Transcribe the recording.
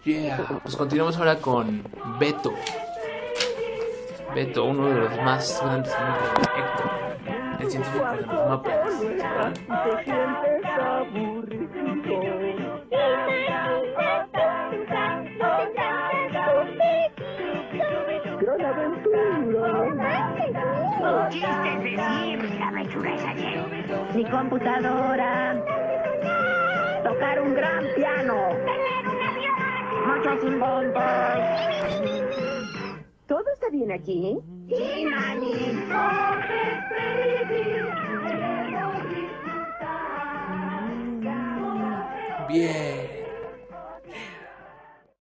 Yeah. Pues continuamos ahora con Beto. Beto, uno de los más grandes amigos de Héctor, el científico de los Muppets. ¿Se acuerdan? Gran aventura. Chistes de siempre, aventuras ayer. Mi computadora. Tocar un gran piano. Muchos inventos. ¿Todo está bien aquí? Sí, mami. Bien.